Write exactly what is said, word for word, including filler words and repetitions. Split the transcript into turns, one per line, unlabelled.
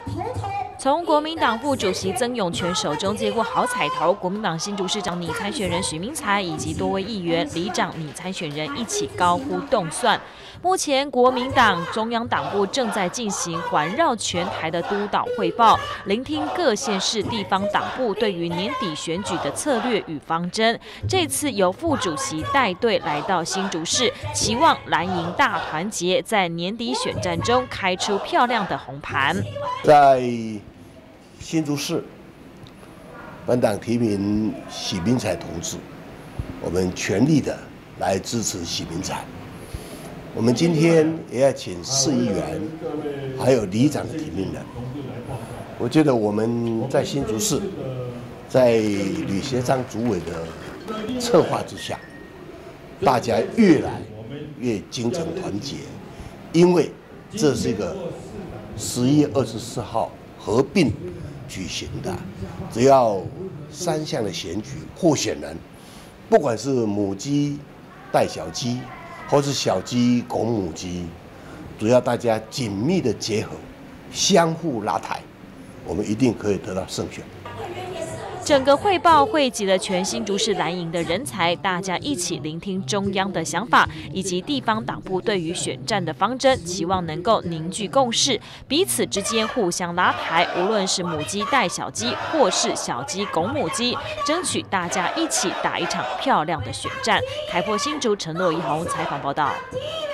从国民党副主席曾永权手中接过好彩头，国民党新竹市长拟参选人许明才以及多位议员、里长拟参选人一起高呼动算。目前国民党中央党部正在进行环绕全台的督导汇报，聆听各县市地方党部对于年底选举的策略与方针。这次由副主席带队来到新竹市，期望蓝营大团结，在年底选战中开出漂亮的红盘。
在新竹市，本党提名许明才同志，我们全力的来支持许明才。我们今天也要请市议员，还有里长的提名人。我觉得我们在新竹市，在吕协章主委的策划之下，大家越来越精诚团结，因为这是一个十一月二十四号合并举行的，只要三项的选举候选人，不管是母鸡带小鸡，或是小鸡拱母鸡，只要大家紧密的结合，相互拉抬，我们一定可以得到胜选。
整个汇报汇集了全新竹市蓝营的人才，大家一起聆听中央的想法，以及地方党部对于选战的方针，期望能够凝聚共识，彼此之间互相拉抬。无论是母鸡带小鸡，或是小鸡拱母鸡，争取大家一起打一场漂亮的选战。开播新竹陈洛一宏采访报道。